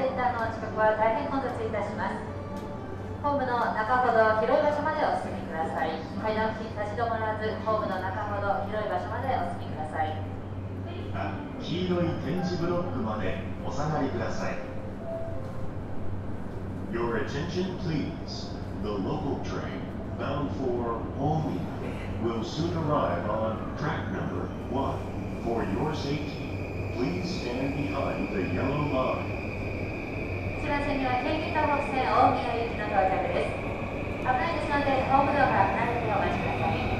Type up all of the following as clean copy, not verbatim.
センターの近くは大変混雑いたします。ホームの中ほど広い場所までお進みください。階段付近立ち止まらず、ホームの中ほど広い場所までお進みください。 黄色い点字ブロックまでお下がりください。Your attention please. The local train bound for Omiya will soon arrive on track number 1. For your safety, please stand behind the yellow line. 1番線には京浜東北線大宮行きの到着です。危ないですので、ホームドアから離れてお待ちください。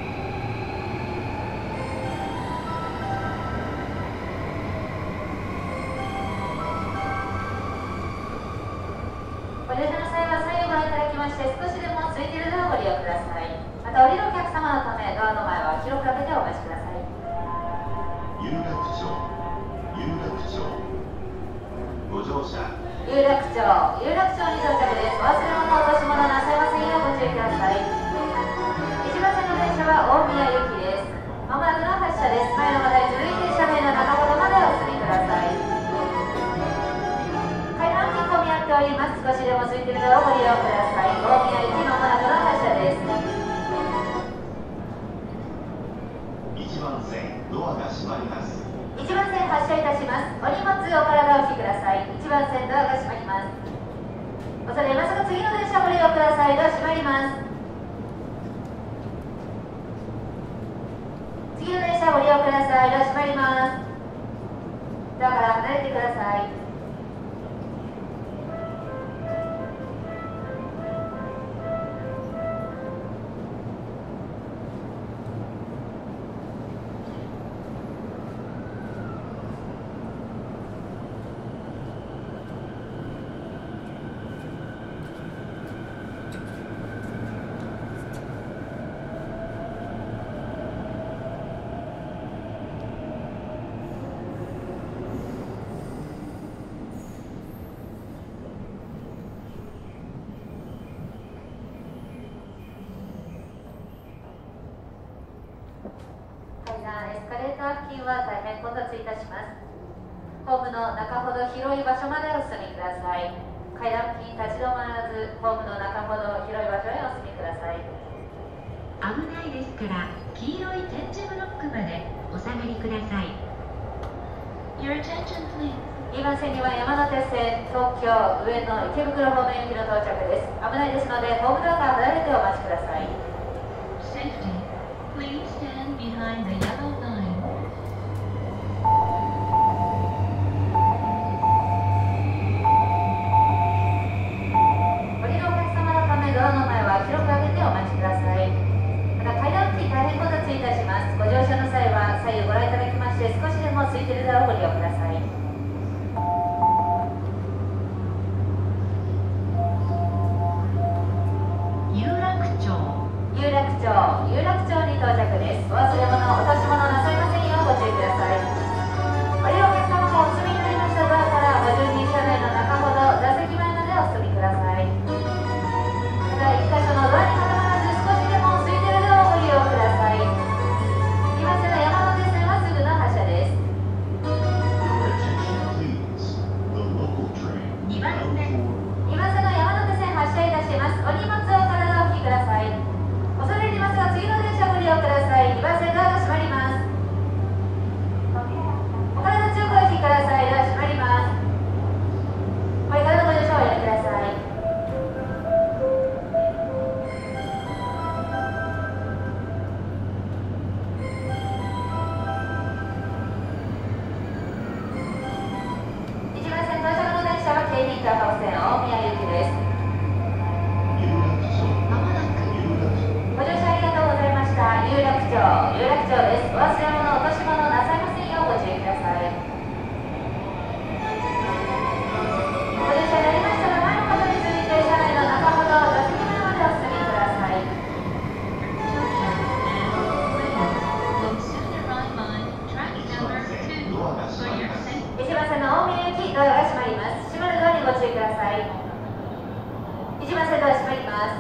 ご乗車の際は左右ご覧いただきまして、少しでも空いているドアをご利用ください。また降りるお客様のため、ドアの前は広く開けてお待ちください。 有楽町ご乗車。 有楽町に到着です。お忘れ物、落とし物なさいませんようご注意ください。1番線の電車は大宮行きです。まもなくの発車です。前の方へ続いて車内の中ほどまでお進みください。階段付近混み合っております。少しでも空いているドアをご利用ください。大宮行きまもなくの発車です。 1番線ドアが閉まります。 1番線発車いたします。お荷物お体お引きください。1番線ドアが閉まります。恐れ入りますが次の電車ご利用ください。ドア閉まります。次の電車ご利用ください。ドア閉まります。ドアから離れてください。エスカレーター付近は大変混雑いたします。ホームの中ほど広い場所までお進みください。階段付近立ち止まらず、ホームの中ほど広い場所へお進みください。 危ないですから黄色い点字ブロックまでお下がりください。 Your attention please. 2番線には山手線東京上野池袋方面行きの到着です。危ないですのでホームドアから離れてお待ちください。 Safety. Please stand behind the yellow line. 降りるお客様のためドアの前は広く開けてお待ちください。また階段付近大変混雑いたします。ご乗車の際は左右ご覧いただきまして、少しでも空いているドアをご利用ください。有楽町に到着です。お忘れ物、落とし物なさいませんようご注意ください。降りるお客様がお積みになりましたドアからご順に車内の中ほど座席前までお進みください。また1箇所のドアに固まらず、少しでも空いているドアをご利用ください。2番線の山手線はすぐの発車です。2番線の山手線発車いたします。お荷物をお体お引きください。恐れ入りますが次の電車をご利用ください。2番線ドアが閉まります。お体強くお引きください。ドア閉まります。これからのご乗車をおやめください。1番線到着の電車は京浜東北線大宮行きです。有楽町です。お忘れ物、落とし物なさいませんようご注意ください。ご乗車になりましたら前の方に続いて車内の中ほど座席前までお進みください。1番線の大宮行きドアが閉まります。閉まるドアにご注意ください。1番線ドア閉まります。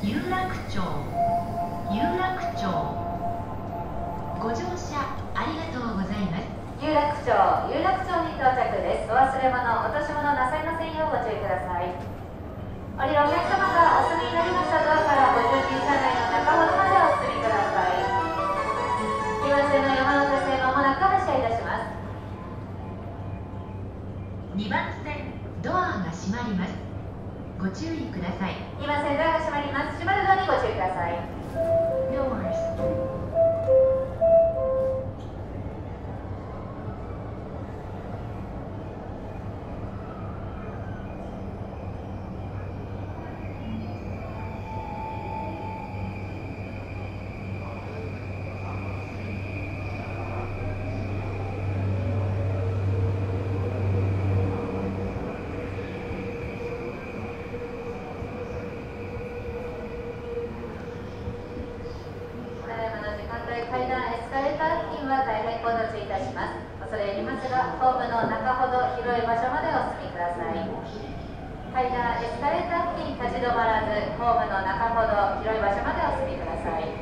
有楽町ご乗車ありがとうございます。 有楽町に到着です。お忘れ物、落とし物なさいませんようご注意ください。降りるお客様がお済みになりましたドアからご準備車内の中ほどまでお進みください。2番線の山手線まもなく発車いたします。 2番線ドアが閉まります。ご注意ください。 2番線ドアが閉まります。閉まるドアにご注意ください。 Doors。 階段エスカレーター付近は大変混雑いたします。恐れ入りますが、ホームの中ほど広い場所までお進みください。階段エスカレーター付近立ち止まらず、ホームの中ほど広い場所までお進みください。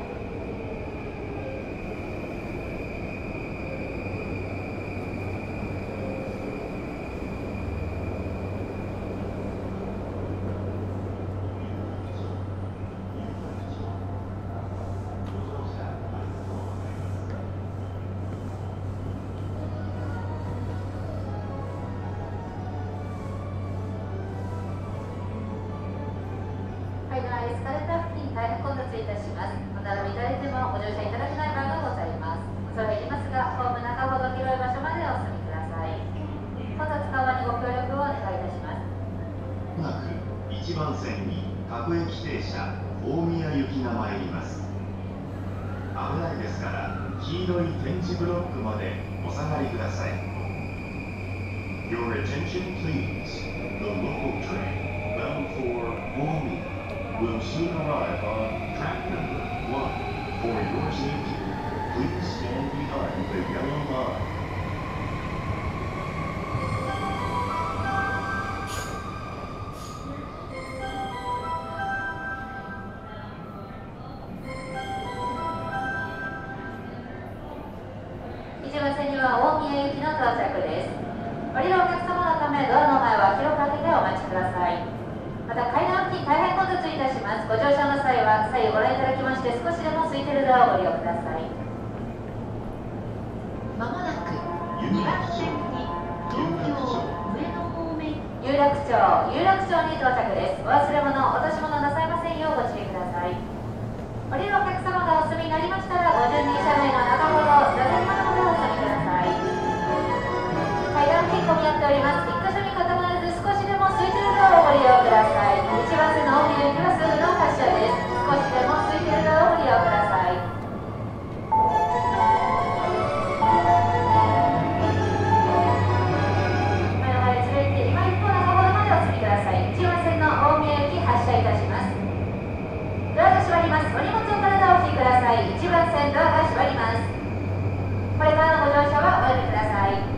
階段エスカレーター付近大変混雑いたします。お並びいただいてもご乗車いただけない場合がございます。恐れ入りますが、ホーム中ほど広い場所までお進みください。混雑緩和にご協力をお願いいたします。 まもなく1番線に各駅停車大宮行きが参ります。危ないですから黄色い点字ブロックまでお下がりください。 Your attention please. The local train bound for Omiya will soon arrive on track number 1. For your safety, please stand behind the yellow line. 1番線には大宮行きの到着です。降りるお客様のためドアの前は広く開けてお待ちください。また階段付近大変混雑いたします。ご乗車の際は左右ご覧いただきまして、少しでも空いているドアをご利用ください。 まもなく2番線に東京上野方面。 有楽町に到着です。お忘れ物、落とし物なさいませんようご注意ください。降りるお客様がお済みになりましたら、ご準備車内の中ほど座席までお進みください。階段付近混み合っております。1箇所に固まらず、少しでも空いているドアをご利用ください。1番線の大宮行きはすぐの発車です。少しでも空いているドアをご利用ください。前の前に連れて今一歩中ほどまでお進みください。1番線の大宮行き発車いたします。ドアが閉まります。お荷物を体をお引きください。1番線ドアが閉まります。これからのご乗車はおやめください。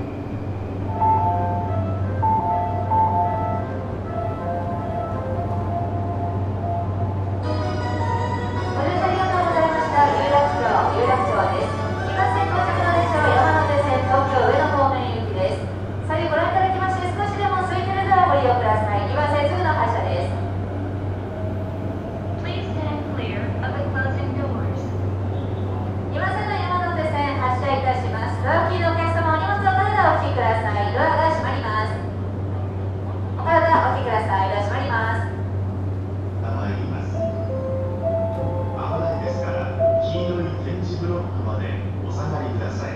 ご乗車ありがとうございました。有楽町です。2番線到着の列車は山手線東京上野方面行きです。左右ご覧いただきまして、少しでも空いているドアをご利用ください。2番線すぐの発車です。 Please stand clear of the closing doors。 2番線の山手線発車いたします。ドア付近のお客様、お荷物を体をお引きください。ドアが閉まります。お体お引きください。ドア閉まります。 参ります。危ないですから黄色い点字ブロックまでお下がりください。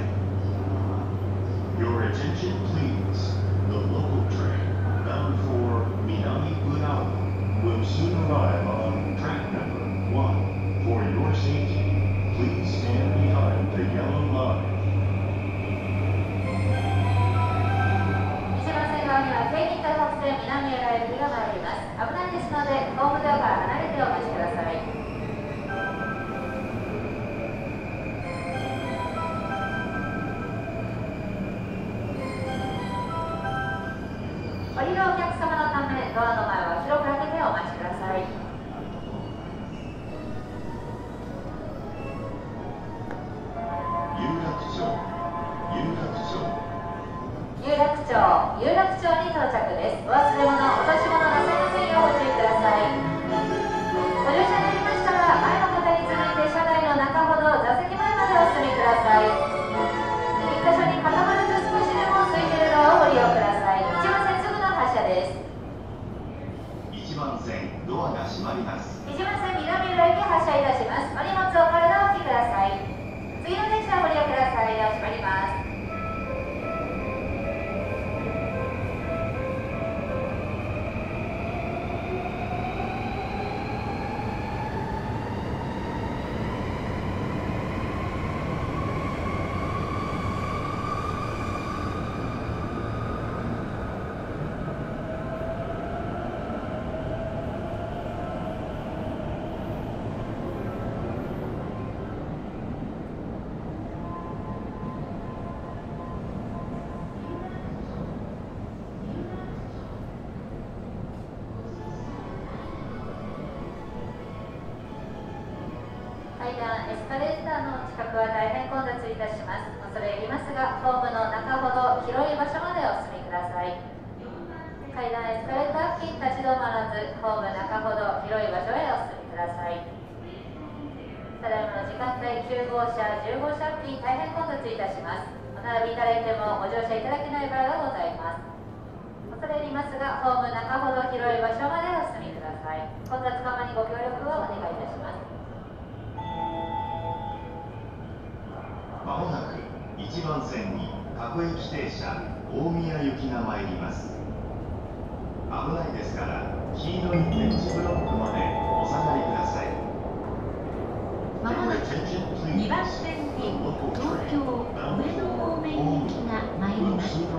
Your attention please. The local train bound for Minami Unawa will soon arrive on track number 1. For your safety, please stand behind the yellow line. 1番線側には京浜東北線南浦和行きが参ります。危ないですので、ホームドアから離れてお待ちください。降りるお客様のため、ドアの前は広く開けてお待ちください。 番線ドアが閉まります。 1番線南浦駅発車いたします。お荷物お体お置きください。次の電車をご利用ください。ドア閉まります。階段、エスカレーターの近くは大変混雑いたします。恐れ入りますが、ホームの中ほど広い場所までお進みください。階段、エスカレーター付近立ち止まらず、ホーム中ほど広い場所へお進みください。ただいまの時間帯、9号車、10号車付近大変混雑いたします。お並びいただいてもご乗車いただけない場合がございます。恐れ入りますが、ホーム中ほど広い場所までお進みください。混雑緩和にご協力をお願いいたします。 まもなく1番線に各駅停車大宮行きが参ります。危ないですから黄色い点字ブロックまでお下がりください。 まもなく2番線に東京上野方面行きが参ります。危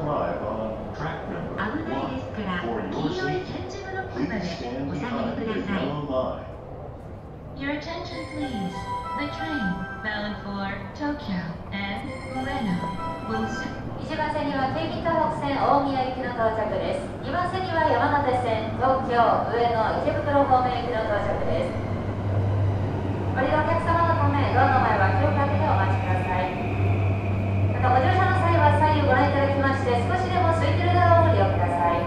ないですから黄色い点字ブロックまでお下がりください。Your attention please. The train bound for Tokyo and Ueno will soon. 1番線には京浜東北線大宮行きの到着です。2番線には山手線東京上野池袋方面行きの到着です。ご利用お客様のためドアの前は気をかけてお待ちください。またご乗車の際は左右ご覧いただきまして少しでも空いているドアをご利用ください。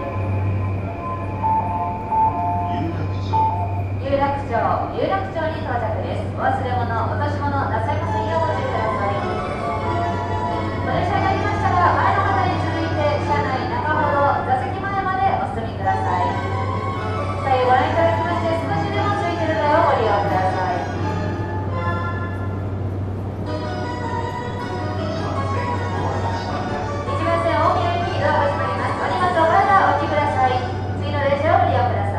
有楽町に到着です。お忘れ物、落とし物なさいませんようご注意ください。ご乗車になりましたが、前の方に続いて車内中ほど座席前までお進みください。左右ご覧いただきまして少しでも空いているドアをご利用ください。1番線大宮行きドアが閉まります。お荷物お体お置きください。次の電車をご利用ください。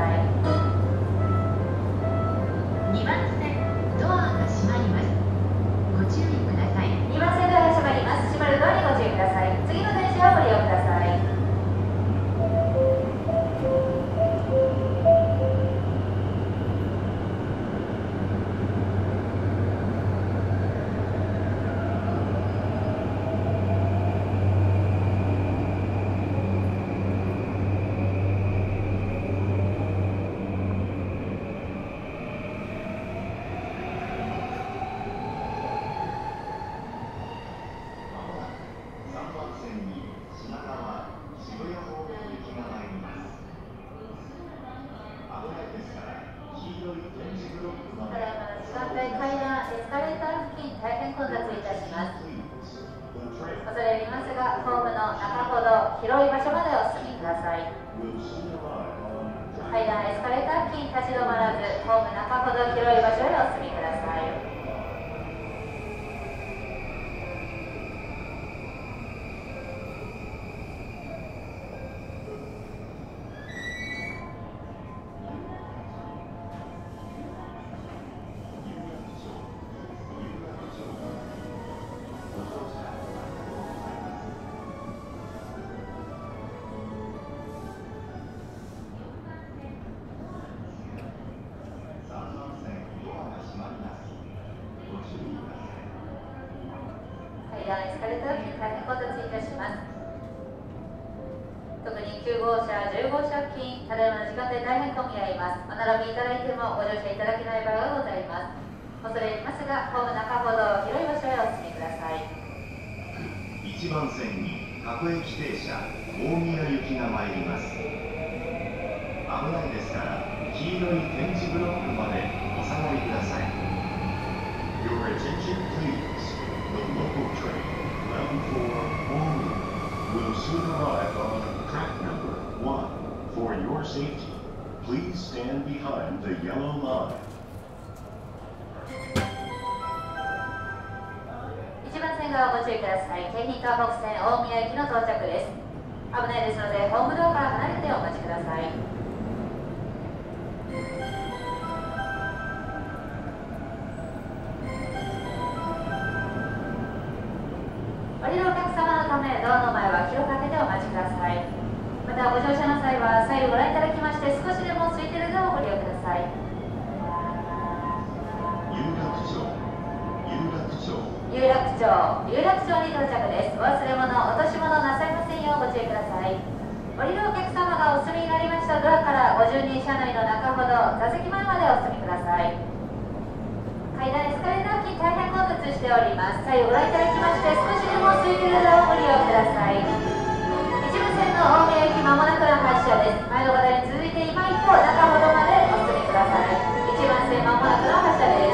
2番線ドアが閉まります。ご注意ください。 2番線ドアが閉まります。閉まるドアにご注意ください。次の電車をご利用ください。広い場所までお進みください。階段、エスカレーター付近立ち止まらず、ホーム中ほど広い場所へお進みください。エスカレーター付近大変混雑いたします。特に9号車、10号車付近、ただいまの時間帯大変混み合います。お並びいただいてもご乗車いただけない場合がございます。恐れ入りますが、ホーム中ほど広い場所へお進みください。 1番線に各駅停車大宮行きが参ります。危ないですから黄色い点字ブロックまでお下がりください。 Your attention please. The local train bound for Omi will soon arrive on track number 1. For your safety, please stand behind the yellow line. 1番線側ご注意ください。京浜東北線大宮駅の到着です。危ないですのでホームドアから離れてお待ちください。降りるお客様のためドアの前は広く開けてお待ちください。またご乗車の際は左右ご覧いただきまして少しでも空いているドアをご利用ください。有楽町に到着です。お忘れ物、落とし物なさいませんようご注意ください。降りるお客様がお済みになりましたドアからご順に車内の中ほど座席前までお進みください。階段エスカレーター付近大変混雑しております。左右ご覧いただきまして少しでも空いているドアをご利用ください。一部線の大宮駅まもなくの発車です。前の方に続いて今一歩中ほどまでお進みください。1番線まもなくの発車です。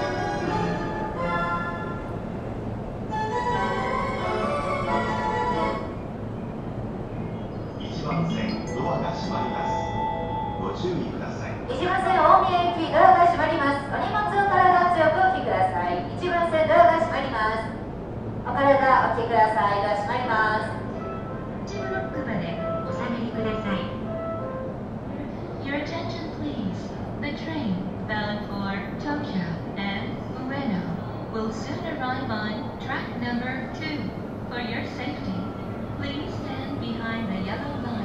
ご注意ください。 1番線大宮駅ドアが閉まります。お荷物お体強くお引きください。1番線ドアが閉まります。お体お引きください。ドア閉まります。 1ブロックまでお下がりください。Your attention please. The train bound for Tokyo and Ueno will soon arrive on track number 2. For your safety, please stand behind the yellow line.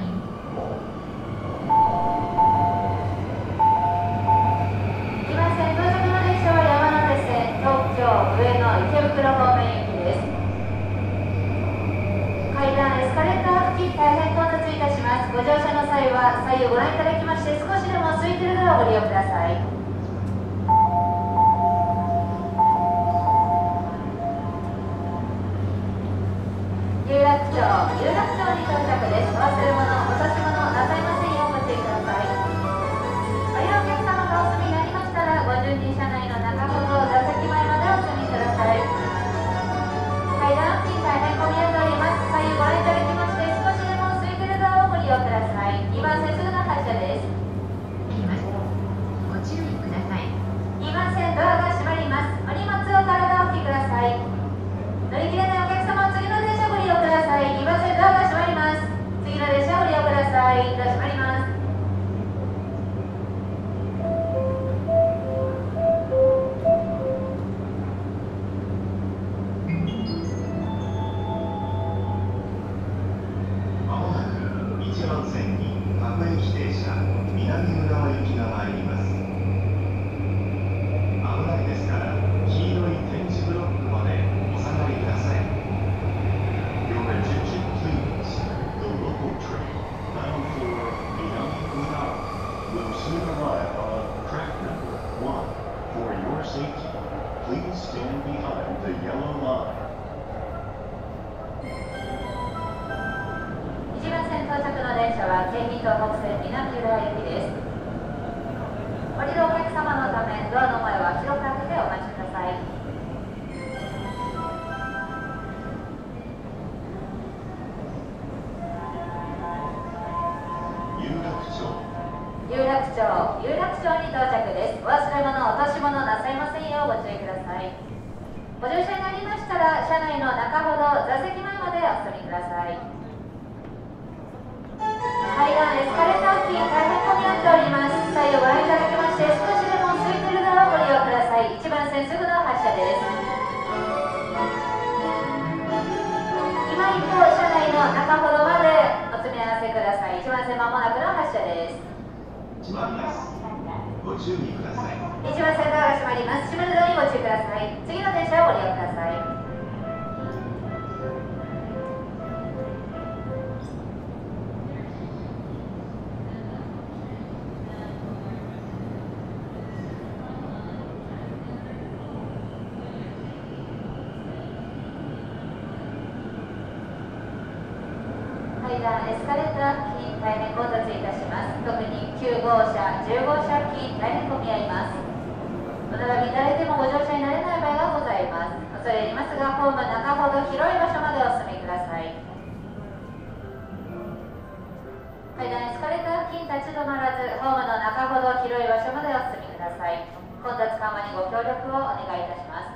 上野池袋方面行きです。階段エスカレーター付近大変混雑いたします。ご乗車の際は左右ご覧いただきまして少しでも空いているドアをご利用ください。有楽町に到着です。お忘れ物、落とし物なさいませんようご注意ください。おりお客様がお済みになりましたらご順に車内の中ほど座席前までお進みください。階段付近大変混み合っております。左右ご覧いただきまして少しでも空いているドアをご利用ください。2番線すぐの発車です。 ご注意ください。 2番線ドアが閉まります。お荷物を体お引きください。乗り切れないお客様、次の電車をご利用ください。2番線ドアが閉まります。次の電車をご利用ください。ドア閉まります。到着の電車は京浜東北線南浦和行きです。降りるお客様のためドアの前は広く開けてお待ちください。有楽町に到着です。お忘れ物、落とし物なさいませんようご注意ください。ご乗車になりましたら車内の中ほど座席前までお進みください。階段エスカレーター付近大変混み合っております。左右ご覧いただきまして少しでも空いているドアをご利用ください。1番線すぐの発車です。今一歩車内の中ほどまでお詰め合わせください。1番線まもなくの発車です。 閉まります。ご注意ください。 1番線ドアが閉まります。閉めるドアにご注意ください。次の電車をご利用ください。階段エスカレーター付近大変混雑いたします。特に9号車、10号車付近大変混み合います。お並びいただいてもご乗車になれない場合がございます。恐れ入りますがホーム中ほど広い場所までお進みください。 階段エスカレーター付近立ち止まらず、ホームの中ほど広い場所までお進みください。混雑緩和にご協力をお願いいたします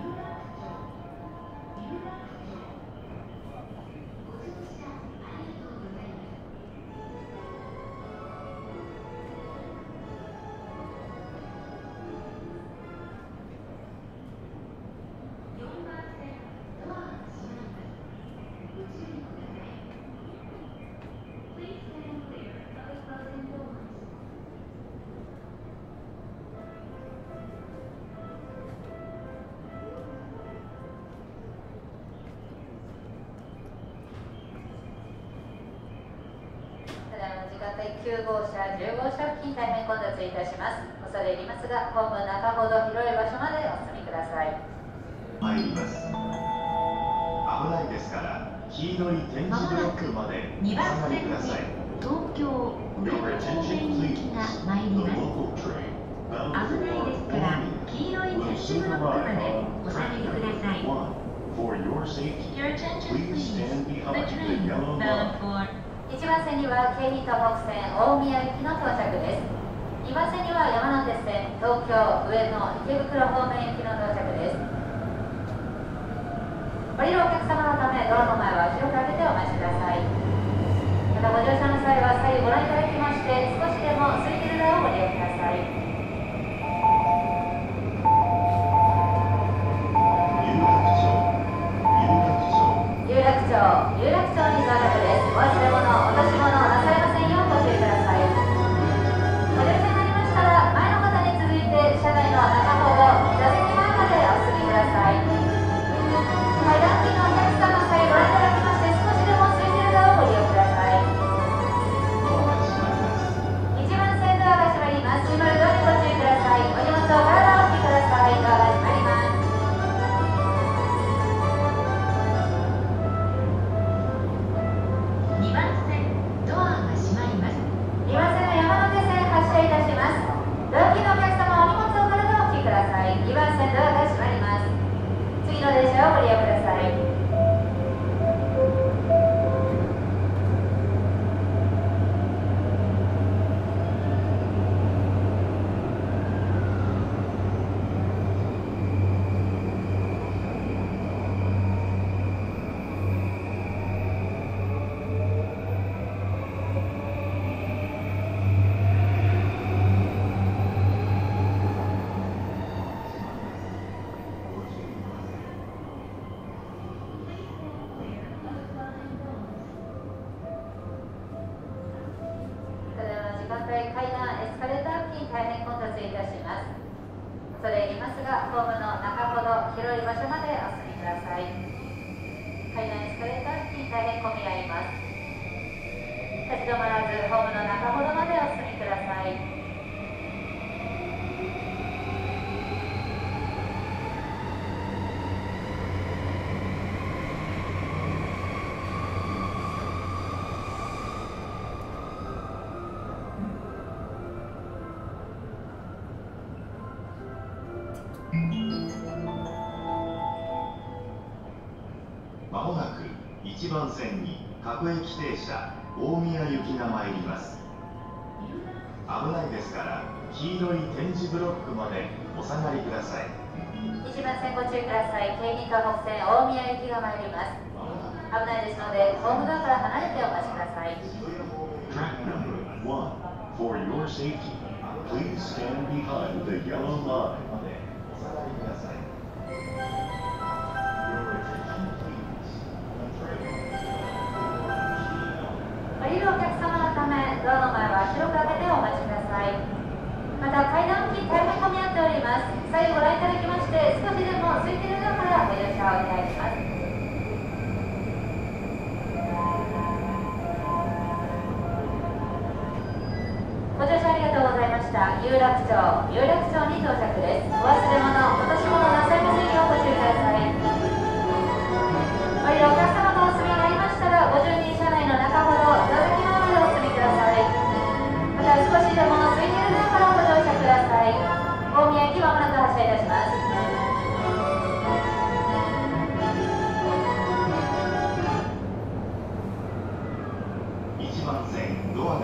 。9号車、10号車付近大変混雑いたします。恐れ入りますが、ホーム中ほど広い場所までお進みください。 参ります。危ないですから、黄色い点字ブロックまでお 2 下番線でがりください。 東京上野 Your 方 attention 面行き please. が参り The ます。 local train 危 bound ないですから for 黄色い Omiya 点 will 字 soon ブロックま arrive で on お下が track りください。 number 1. For your safety, Your attention please please. stand The behind the train yellow bound line. for 1番線には京浜東北線大宮行きの到着です。2番線には山手線東京上野池袋方面行きの到着です。降りるお客様のためドアの前は足をかけてお待ちください。またご乗車の際は左右ご覧いただきまして、少しでも空いている台をご利用ください。有楽町に到着です。お忘れ物、落とし物なさいませんようご注意ください。ご乗車になりましたら、前の方に続いて車内の中ほど座席前までお進みください。階段付近のお客様、左右ご覧いただきまして、少しでも空いている台をご利用ください。1番線ドアが閉まります。閉まるドアにご注意ください。お荷物を体をお引きください。ドアが閉まります。 2番線ドアが閉まります。 2番線の山手線発車いたします。ドア付近のお客様、お荷物を体をお引きください。2番線ドアが閉まります。次の電車をご利用ください。階段エスカレーター付近大変混雑いたします。恐れ入りますが、ホームの中ほど広い場所までお進みください。階段エスカレーター付近大変混み合います。立ち止まらずホームの中ほどまでお進みください。 まもなく1番線に各駅停車大宮行きが参ります。危ないですから黄色い点字ブロックまでお下がりください。 1番線ご注意ください。京浜東北線大宮行きが参ります。危ないですので、ホームドアから離れてお待ちください。 Track number 1. For your safety, please stand behind the yellow line. までお下がりください。 降りるお客様のため、ドアの前は広く開けてお待ちください。また階段付近大変混み合っております。左右ご覧いただきまして、少しでも空いているドアからご乗車をお願いします。ご乗車ありがとうございました。有楽町に到着です。お忘れ物、落とし物なさいませんようご注意ください。降りるお客様がお済みになりましたら、ご順に車内の中ほど座席前までお進みください。また少しでも空いているドアからご乗車ください。大宮駅まもなく発車いたします。 1番線ドア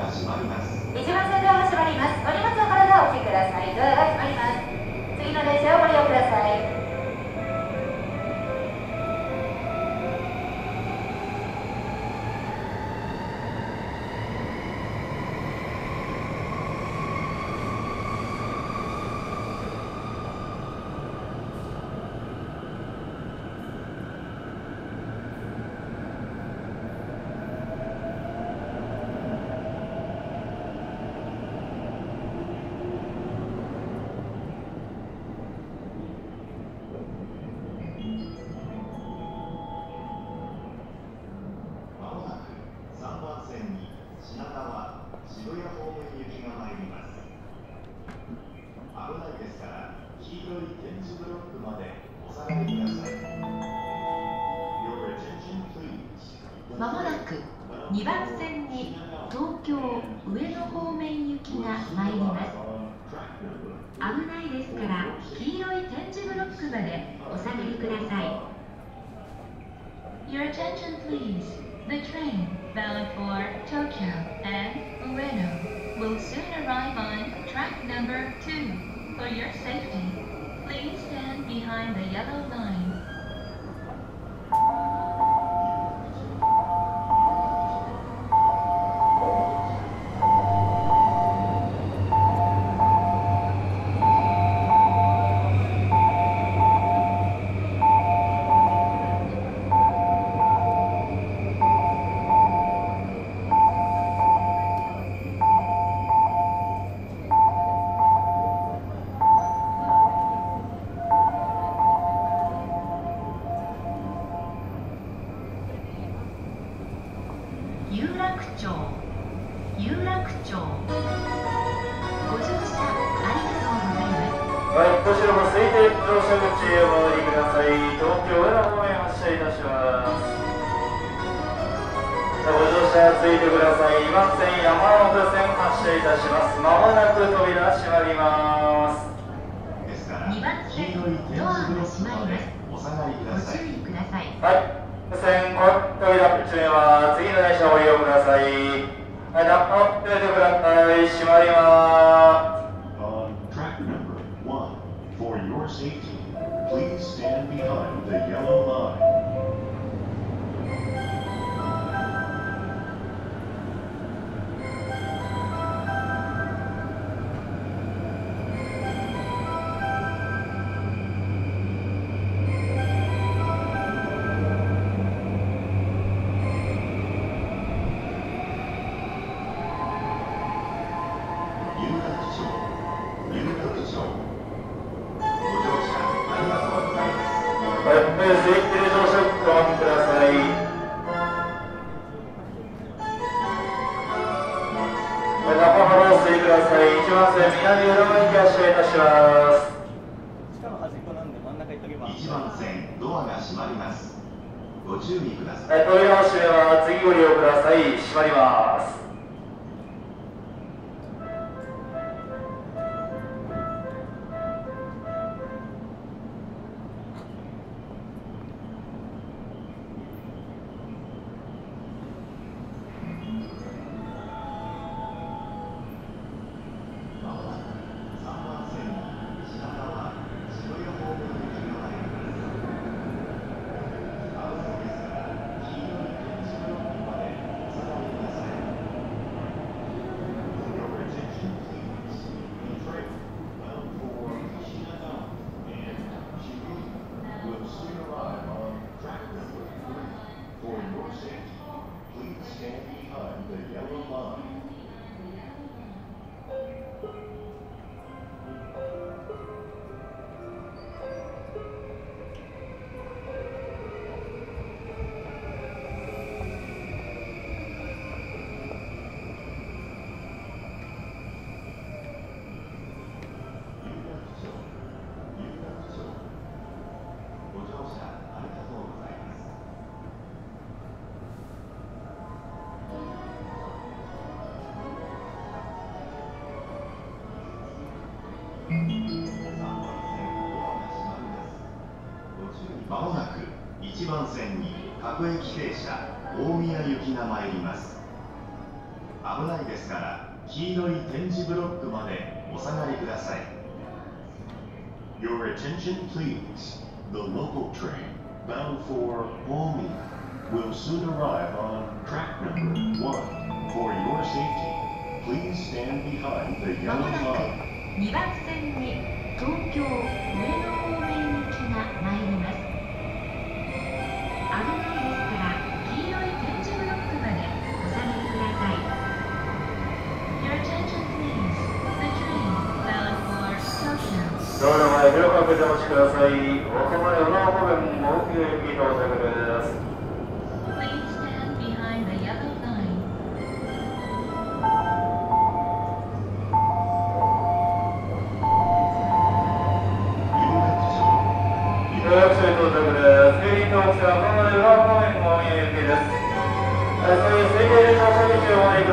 危ないですから黄色い点字ブロックまでお下がりください。 Your attention, please. まもなく2番線に東京上野方面行きが参ります。危ないですから黄色い点字ブロックまでお下がりください。 Your attention please. The train bound for Tokyo and Ueno will soon arrive on track number 2. For your safety, please stand behind the yellow line. 有楽町ご乗車ありがとうございます。 はい、こちらも水天乗車口へお戻りください。東京上野方面発車いたします。ご乗車ついてください。2番線山手線発車いたします。まもなく扉閉まります。 ですから 2番線ドアが閉まります。 お下がりください。 ご注意ください。 はい、線扉口へは次の電車をご利用ください。はい、中を出てください。閉まります。 On track number 1, for your safety, please stand behind the yellow line. 1番線ドアが閉まります。ご注意ください。 扉の閉めは次ご利用ください。閉まります。 まもなく1番線に各駅停車大宮行きが参ります。危ないですから黄色い点字ブロックまでお下がりください。 Your attention, please. The local train bound for Omiya will soon arrive on track number 1. For your safety, please stand behind the まも yellow なく line. 2番線に東京上野方面行きが参ります。危ないですから黄色い点字ブロックまでお下がりください。 Your attention please. The train bound for Tokyo. 道路まで広く開けてお待ちください。大浜与那方面も大きな駅到着です。 Please stand behind the yellow line. 1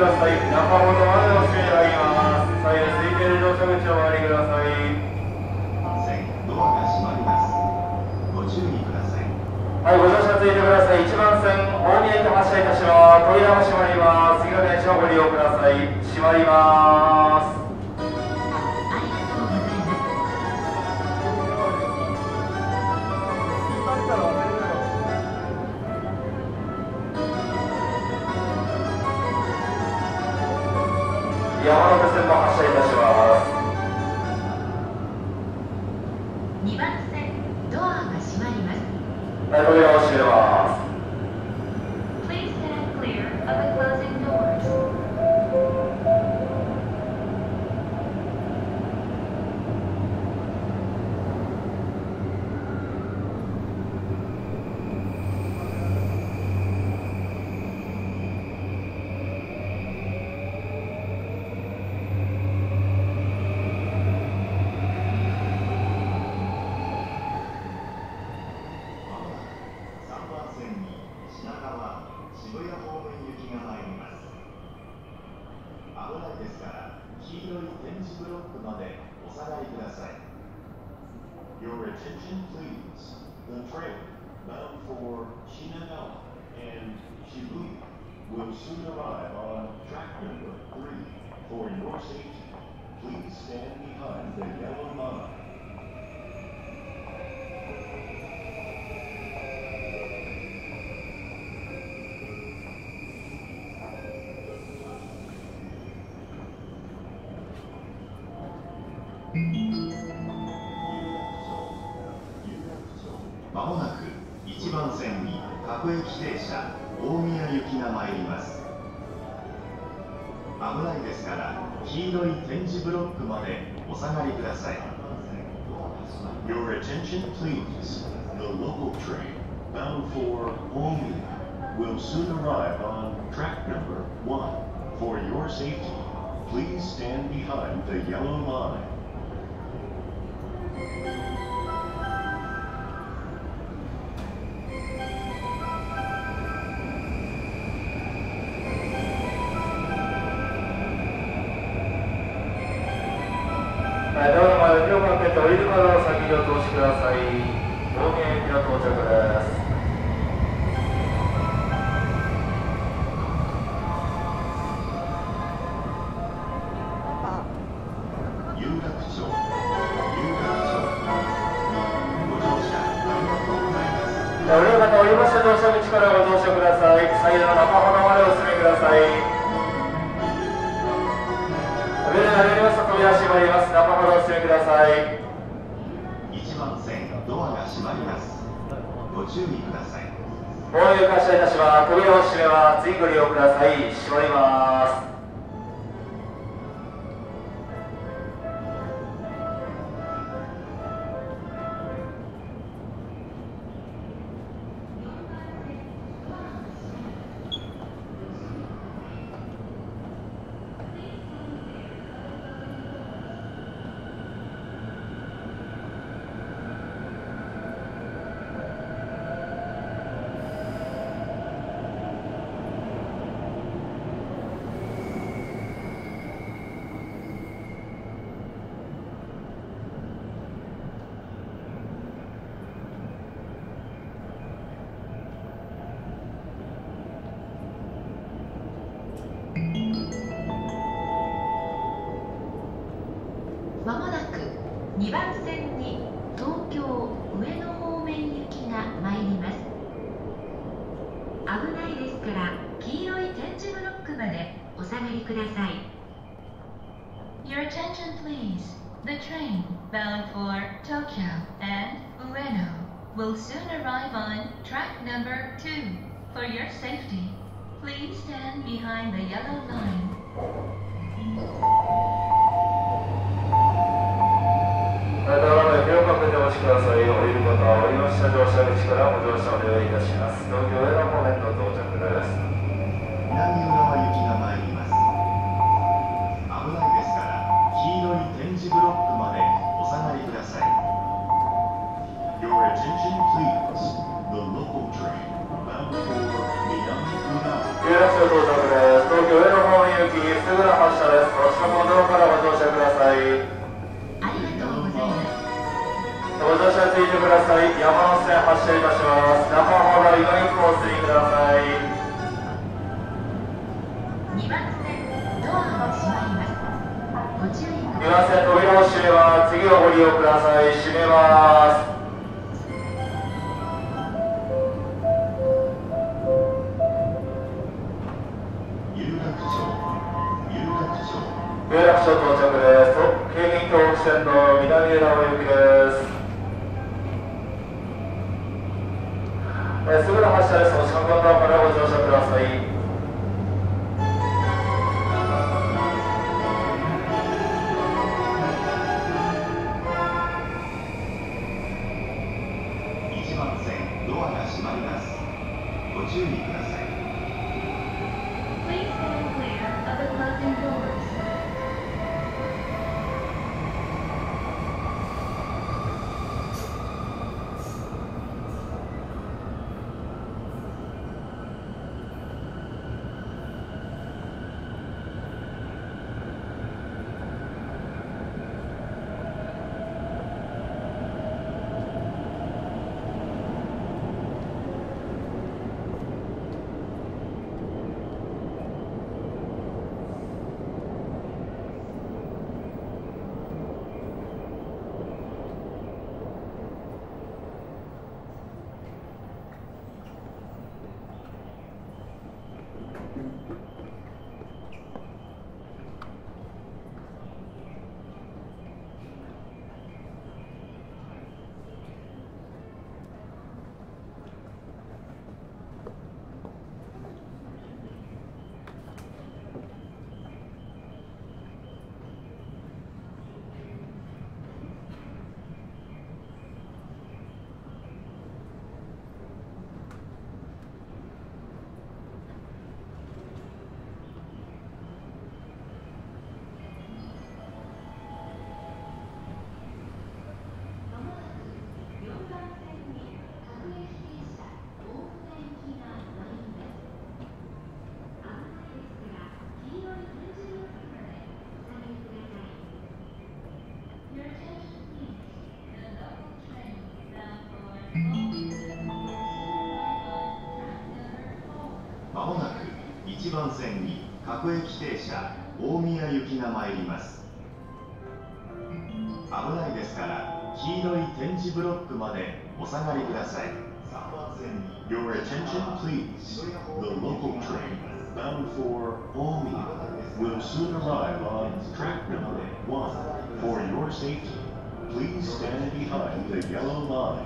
ださい。中本までお進みになります。左右空いている乗車口をお回りください。 ドアが閉まります。ご注意ください。 はい、ご乗車ついてください。1番線、大宮駅発車いたします。扉が閉まります。次の電車をご利用ください。閉まります。山手線も発車いたします。 2番線、ドアが閉まります。 はい、扉を閉めます。 Please stand clear of the closing doors. 3番線に品川、渋谷方面行きが参ります。危ないですから黄色い点字ブロックまでお下がりください。 Your attention please. The train bound for Shinagawa and Shibuya will soon arrive on track number 3. For your safety, please stand behind the yellow line. 「まもなく1番線に各駅停車大宮行きが参ります。危ないですから黄色い点字ブロックまでお下がりください。 Your attention please. The local train bound for Omiya will soon arrive on track number 1. For your safety, please stand behind the yellow line. はい、ドアの前を広く開けて降りる方を先にお通しください。大宮駅の到着です。 有楽町にご乗車ありがとうございます。 降りる方、降りました乗車口からご乗車ください。左右の中ほどまでお進みください。扉が開きますと扉閉まります。中ほどお進みください。 1番線ドアが閉まります。ご注意ください。 大湯発車いたします。扉を閉めます。次ご利用ください。閉まります。 まもなく2番線に東京上野方面行きが参ります。危ないですから黄色い点字ブロックまでお下がりください。 Your attention please. The train bound for Tokyo and Ueno will soon arrive on track number 2. For your safety, please stand behind the yellow line. ドアの前を広く開けてお待ちください。降りる方は降りました乗車口からご乗車お願いいたします。東京上野方面の到着です。 南浦和行きが参ります。危ないですから黄色い点字ブロックまでお下がりください。 Your attention please. The local train bound for Minami Urawa 有楽町到着です。東京上野方面行すぐの発車です。お近くのドアからご乗車ください。 ありがとうございます。 ご乗車ついてください。山手線発車いたします。中ほど今一歩お進みください。 2番線ドアが閉まります。ご注意く 2 ださい。 番線扉を閉めます。次をご利用ください。閉めます。有楽町到着です。京浜東北線の南枝尾行きです。すぐの発車です。お近くのドアからご乗車ください。 1番線ドアが閉まります。ご注意ください。 Please stand clear of the closing doors. まもなく1番線に各駅停車大宮行きが参ります。危ないですから黄色い点字ブロックまでお下がりください。3番線に Your attention, please. The local train bound for Omiya will soon arrive on track number 1. For your safety, please stand behind the yellow line.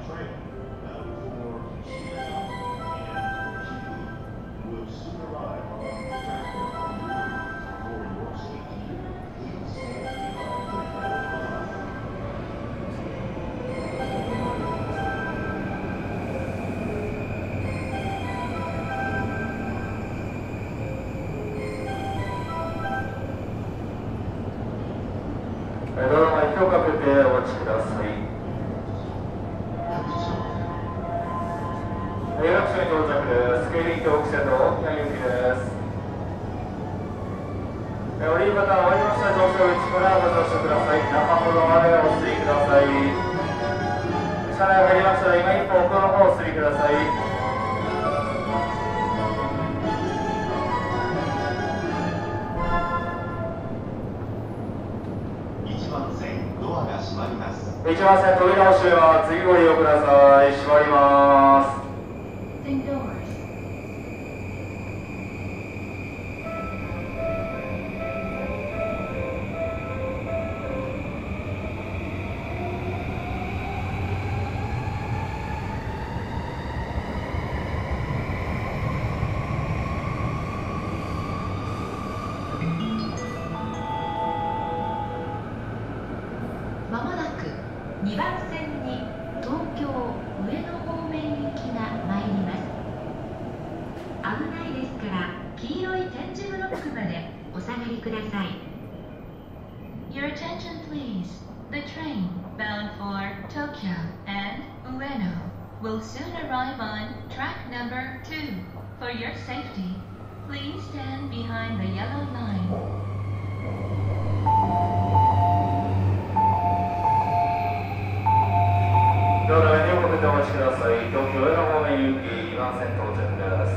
Will soon arrive on track number 2. For your safety, please stand behind the yellow line. ドア前に手をかけてお待ちください。有楽町に到着です。京浜東北線の大宮行きです。降りる方は降りました乗車口からご乗車ください。中ほどまでお進みください。車内入りましたら今一歩奥の方お進みください。 1番線ドアが閉まります。 1番線扉を閉めます。次ご利用ください。閉まります。 Closing doors. まもなく2番線に東京上野方面行きが参ります。危ないですから黄色い点字ブロックまでお下がりください。Your attention please. The train bound for Tokyo and Ueno will soon arrive on track number 2. For your safety, please stand behind the yellow line. 道路におかけてお待ちください。東京への方面行き2番線到着です。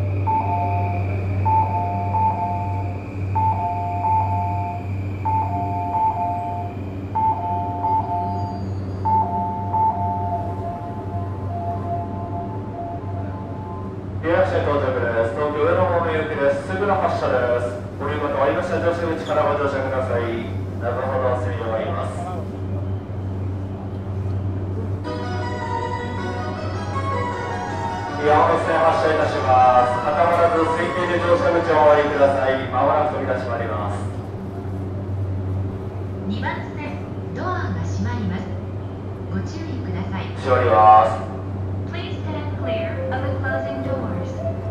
有楽町到着です。東京上野方面行きです。すぐの発車です。ご利用方は今下乗車口からご乗車ください。中ほどお積み上がります。山手線発車いたします。固まらず水平で乗車口をお降りください。まもなく飛び出しまいります。 2番線ドアが閉まります。ご注意ください。 閉まります。 Please stand clear of the closing doors.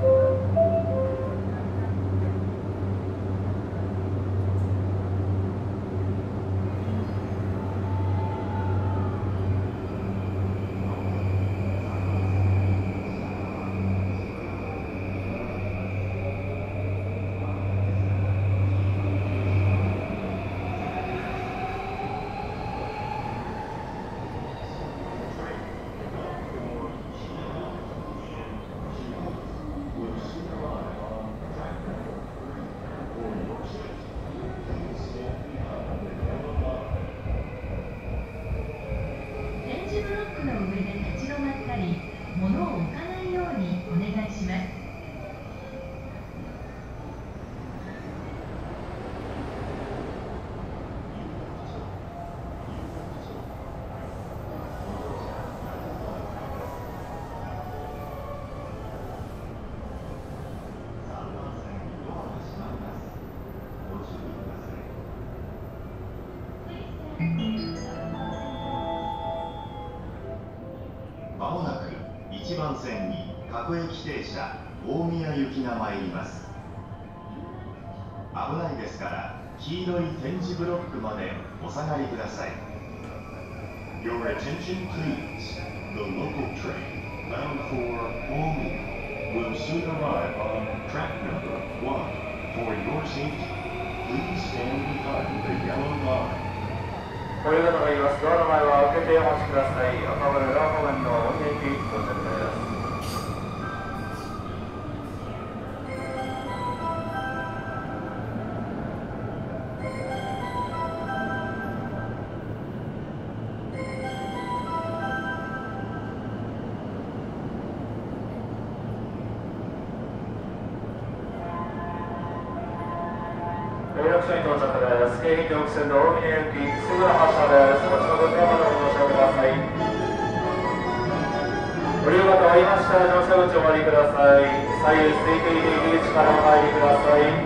点字ブロックの上で立ち止まったり、物を置かないようにお願いします。 まもなく1番線に各駅停車大宮行きが参ります。危ないですから黄色い点字ブロックまでお下がりください。 Your attention please. The local train bound for Omiya will soon arrive on track number 1. For your safety, please stand behind the yellow line. ご利用方がいます。ドアの前は開けてお待ちください。赤羽裏方面の大宮駅到着です。有楽町に到着です。京浜東北線の大宮行きすぐの発車です。お持ちのご電話までご乗車ください。ご利用方は今下乗車口をお降りください。左右水平で入り口からお入りください。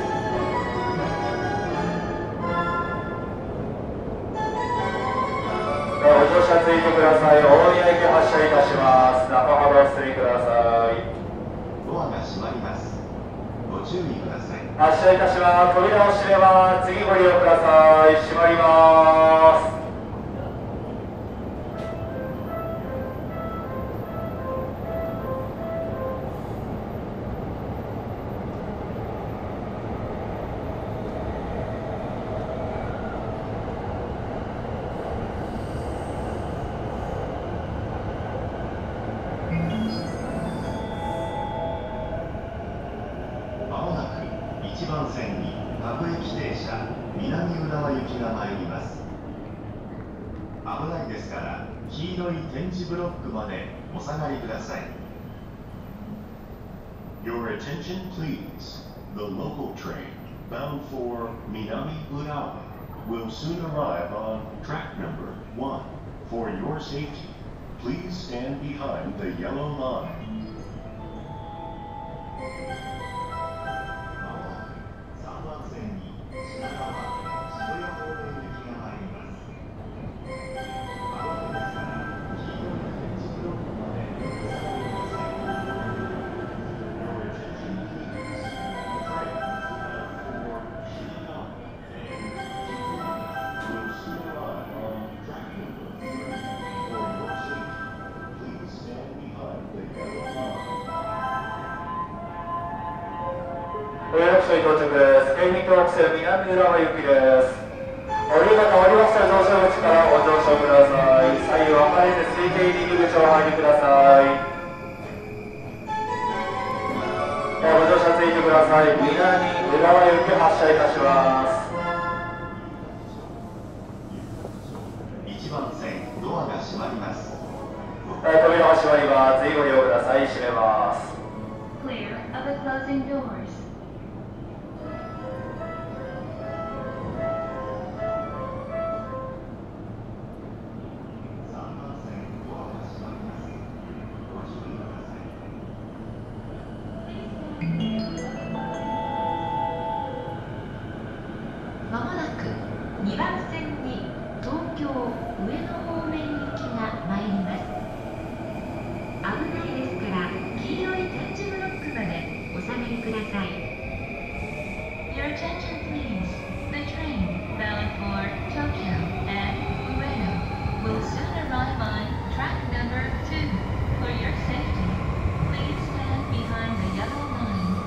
お乗車ついてください。大宮駅発車いたします。中ほどお進みください。 ドアが閉まります。ご注意ください。 発車いたします。扉を閉めます。次ご利用ください。閉まります。 まもなく1番線に各駅停車南浦和行きが参ります。危ないですから黄色い点字ブロックまでお下がりください。 Your attention please. The local train bound for Minami Urawa will soon arrive on track number 1. For your safety, please stand behind the yellow line. まもなく3番線に品川渋谷方面行きが参ります。危ないですから黄色い点字ブロックまでお下がりください。 Your attention please. The train bound for Shinagawa will soon arrive on track number 3. For your safety, please stand behind the yellow line. 東北線南浦和行きです。降り方終わりましたら乗車口からご乗車ください。左右分かれて空いている入り口をお入りください。ご乗車ついてください。南浦和行き発車いたします。 1番線ドアが閉まります。 扉が閉まります。ぜひご利用ください。閉めます。 Clear of the closing doors. まもなく2番線に東京上野方面行きが参ります。危ないですから黄色い点字ブロックまでお下がりください。Your attention please. The train bound for Tokyo and Ueno will soon arrive on track number 2. For your safety, please stand behind the yellow line.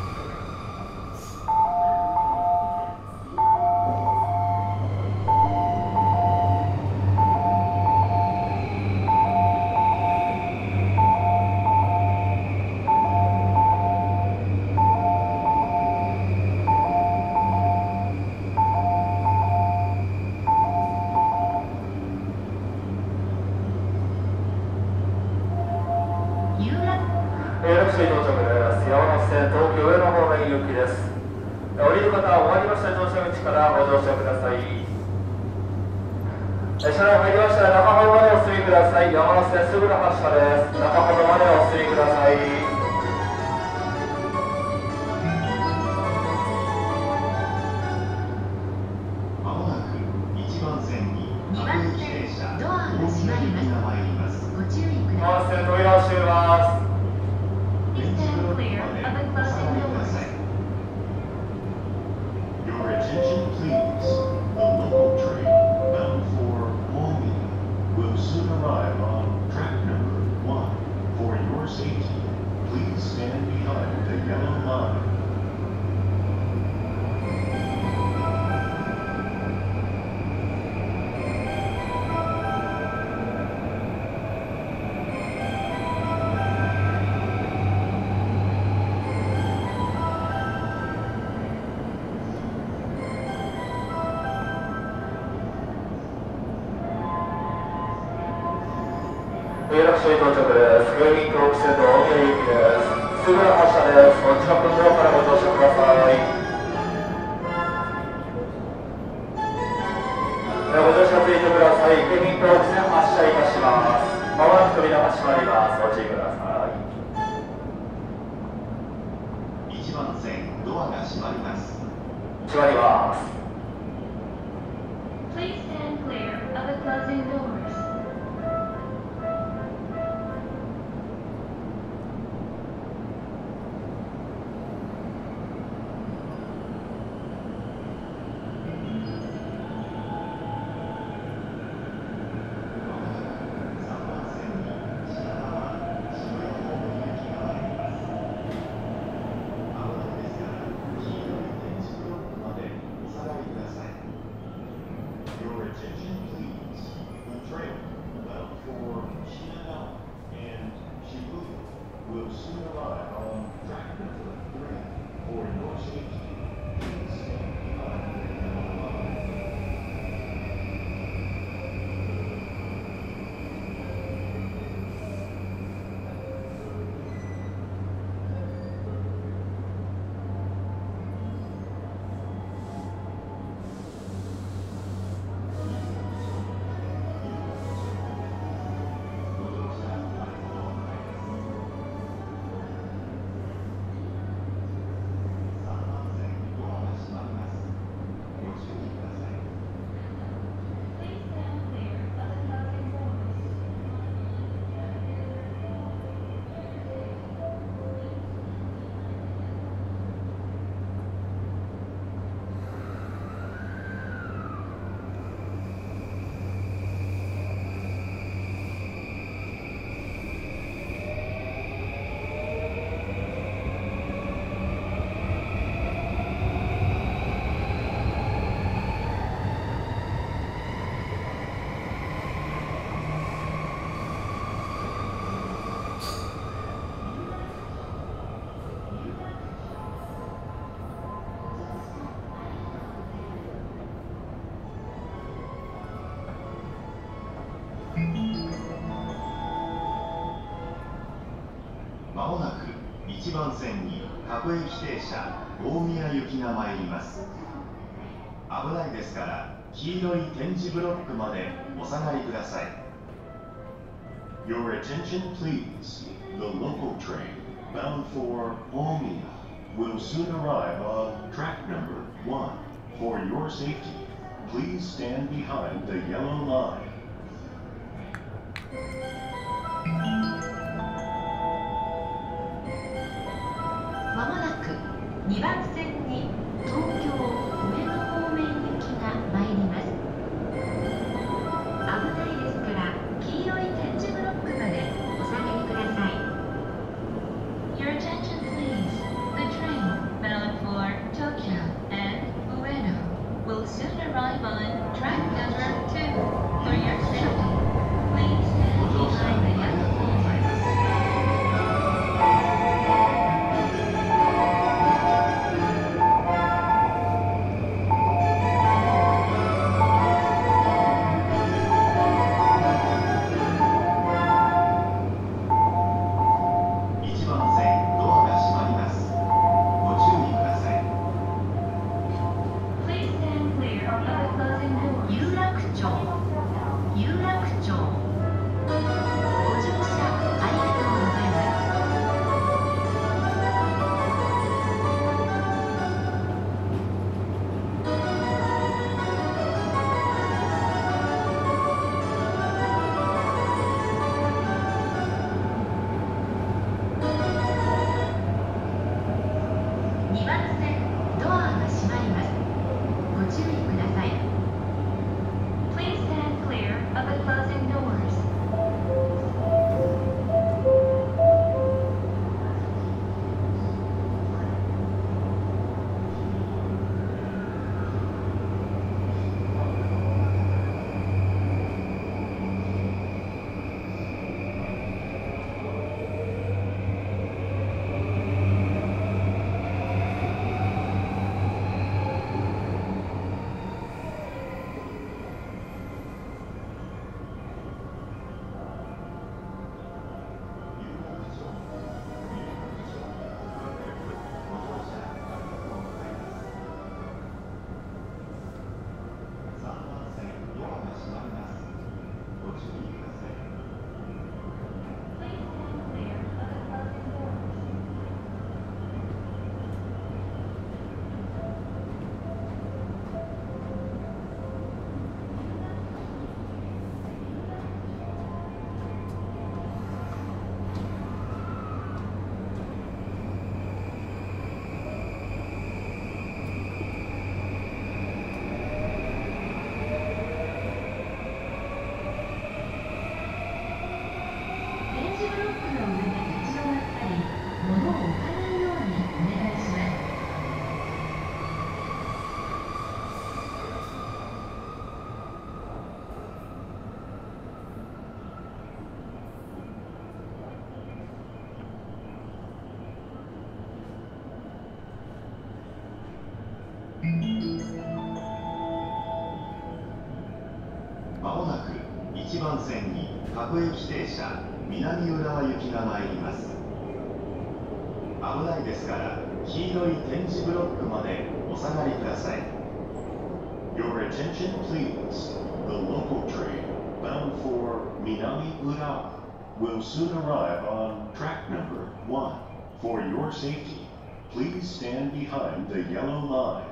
6時到着です。山手線東京上野方面行きです。降りる方は終わりました乗車口からご乗車ください。車内入りましたら中ほどまでお進みください。山手線すぐの発車です。中ほどまでお進みください。 まもなく1番線に 2番線ドアが閉まります。ご注意ください。 山手線扉を閉めます。 Please stand clear of the closing doors. Your attention please. The local train bound for Omiya will soon arrive on track number 1. For your safety, please stand behind the yellow line. 有楽町到着です。グリーン東北線の大宮行きです。すぐの発車です。お近くのドアからご乗車ください。ご乗車ついてください。グリーン東北線発車いたします。まもなく扉が閉まります。ご注意ください。 1番線ドアが閉まります。 閉まります。 Please stand clear of the closing doors. お 1番線に各駅停車大宮行きが参ります。危ないですから黄色い点字ブロックまでお下がりください。 Your attention please. The local train bound for Omiya will soon arrive on track number 1. For your safety, please stand behind the yellow line. まもなく2番線に東京上野方面行きが参ります。危ないですから黄色い点字ブロックまでお下がりください。 Your attention please. The train bound for Tokyo and Ueno will soon arrive on track number 2. For your safety, please stand ご乗車 behind あ the りが yellow とうございます。 1番線ドアが閉まります。ご注意ください。 Please stand clear of the closing doors. 有楽町有楽町ご乗車ありがとうございます。 2番線ドアが閉まります。ご注意ください。 Please stand clear of the closing doors. 点字ブロックの上で立ち止まったり物を置かないようにお願いします。 まもなく1番線に各駅停車南浦和行きが参ります。危ないですから黄色い点字ブロックまでお下がりください。 Your attention please. The local train bound for Minami Urawa will soon arrive on track number 1. For your safety, please stand behind the yellow line.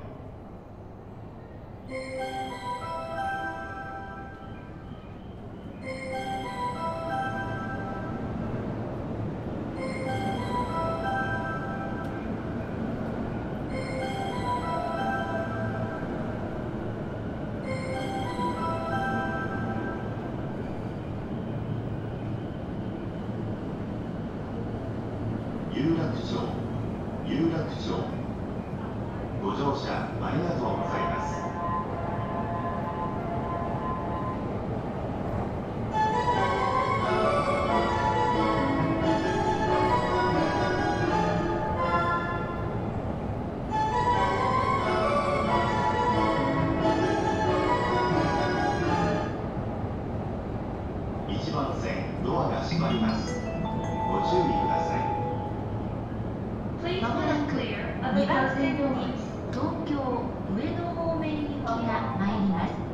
有楽町ご乗車ありがとうございます。 1番線ドアが閉まります。ご注意ください。 2番線に東京上野方面行きが参ります。